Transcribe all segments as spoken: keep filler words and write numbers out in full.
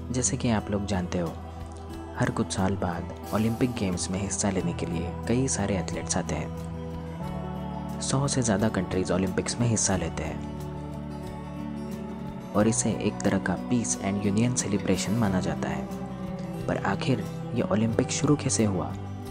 जैसे कि आप लोग जानते हो, हर कुछ साल बाद ओलंपिक गेम्स में हिस्सा लेने के लिए कई सारे एथलीट्स आते हैं। सौ से ज़्यादा कंट्रीज ओलंपिक्स में हिस्सा लेते हैं और इसे एक तरह का पीस एंड यूनियन सेलिब्रेशन माना जाता है। पर आखिर ये ओलंपिक शुरू कैसे हुआ?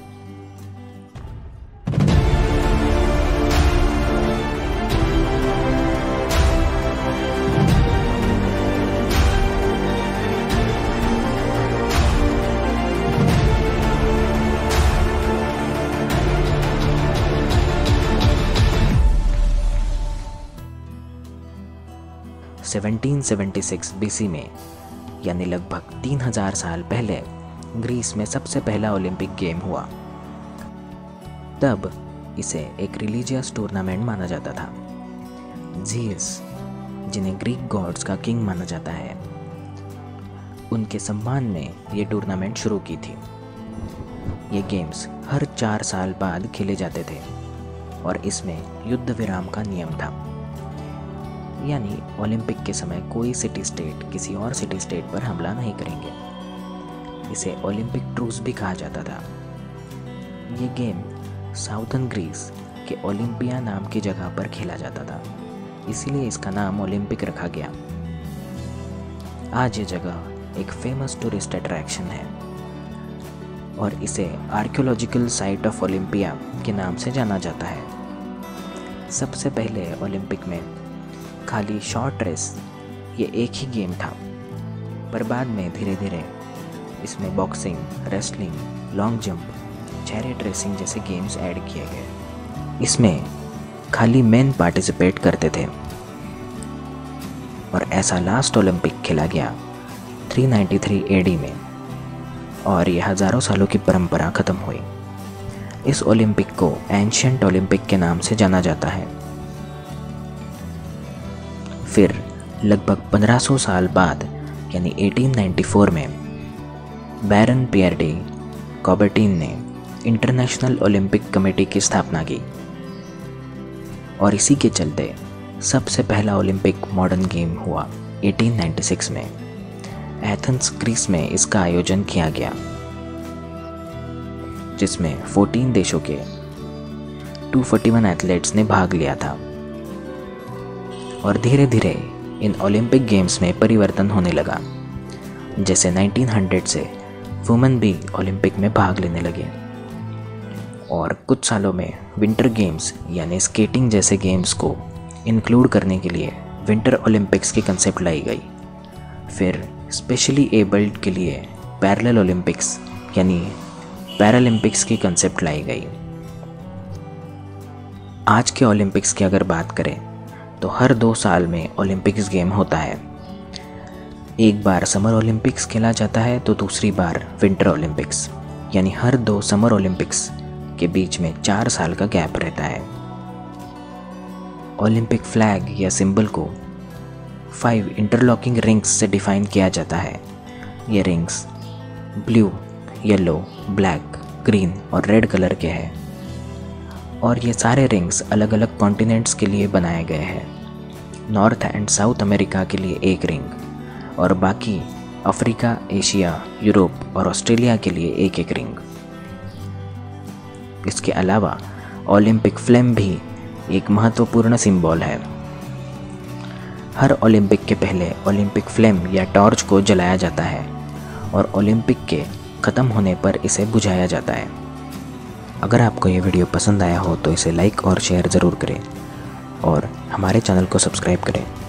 सत्रह सौ छिहत्तर बीसी में, यानी लगभग तीन हज़ार साल पहले, ग्रीस में सबसे पहला ओलंपिक गेम हुआ। तब इसे एक रिलीजियस टूर्नामेंट माना जाता था। ज़ीउस, जिन्हें ग्रीक गॉड्स का किंग माना जाता है, उनके सम्मान में ये टूर्नामेंट शुरू की थी। ये गेम्स हर चार साल बाद खेले जाते थे और इसमें युद्ध विराम का नियम था, यानी ओलंपिक के समय कोई सिटी स्टेट किसी और सिटी स्टेट पर हमला नहीं करेंगे। इसे ओलंपिक ट्रूस भी कहा जाता था। ये गेम साउथर्न ग्रीस के ओलंपिया नाम की जगह पर खेला जाता था, इसीलिए इसका नाम ओलंपिक रखा गया। आज ये जगह एक फेमस टूरिस्ट अट्रैक्शन है और इसे आर्कियोलॉजिकल साइट ऑफ ओलंपिया के नाम से जाना जाता है। सबसे पहले ओलंपिक में खाली शॉर्ट रेस ये एक ही गेम था, पर बाद में धीरे धीरे इसमें boxing, wrestling, long jump, chariot racing जैसे गेम्स ऐड किए गए। इसमें खाली मेन पार्टिसिपेट करते थे और ऐसा लास्ट ओलंपिक खेला गया तीन सौ तिरानवे एडी में और यह हज़ारों सालों की परंपरा खत्म हुई। इस ओलंपिक को एंशिएंट ओलंपिक के नाम से जाना जाता है। फिर लगभग पंद्रह सौ साल बाद, यानी अठारह सौ चौरानवे में, बैरन पियर डी कॉबर्टिन ने इंटरनेशनल ओलंपिक कमेटी की स्थापना की और इसी के चलते सबसे पहला ओलंपिक मॉडर्न गेम हुआ अठारह सौ छियानवे में। एथेंस, ग्रीस में इसका आयोजन किया गया, जिसमें चौदह देशों के दो सौ इकतालीस एथलीट्स ने भाग लिया था। और धीरे धीरे इन ओलंपिक गेम्स में परिवर्तन होने लगा। जैसे उन्नीस सौ से वुमेन भी ओलंपिक में भाग लेने लगे और कुछ सालों में विंटर गेम्स यानी स्केटिंग जैसे गेम्स को इंक्लूड करने के लिए विंटर ओलंपिक्स की कंसेप्ट लाई गई। फिर स्पेशली एबल्ड के लिए पैरेलल ओलंपिक्स यानी पैरालंपिक्स की कंसेप्ट लाई गई। आज के ओलंपिक्स की अगर बात करें तो हर दो साल में ओलंपिक्स गेम होता है। एक बार समर ओलंपिक्स खेला जाता है तो दूसरी बार विंटर ओलंपिक्स, यानी हर दो समर ओलंपिक्स के बीच में चार साल का गैप रहता है। ओलंपिक फ्लैग या सिंबल को फाइव इंटरलॉकिंग रिंग्स से डिफाइन किया जाता है। ये rings blue, yellow, black, green और रेड कलर के हैं और ये सारे रिंग्स अलग अलग कॉन्टिनेंट्स के लिए बनाए गए हैं। नॉर्थ एंड साउथ अमेरिका के लिए एक रिंग और बाकी अफ्रीका, एशिया, यूरोप और ऑस्ट्रेलिया के लिए एक एक रिंग। इसके अलावा ओलंपिक फ्लेम भी एक महत्वपूर्ण सिंबल है। हर ओलंपिक के पहले ओलंपिक फ्लेम या टॉर्च को जलाया जाता है और ओलंपिक के ख़त्म होने पर इसे बुझाया जाता है। अगर आपको ये वीडियो पसंद आया हो तो इसे लाइक और शेयर ज़रूर करें और हमारे चैनल को सब्सक्राइब करें।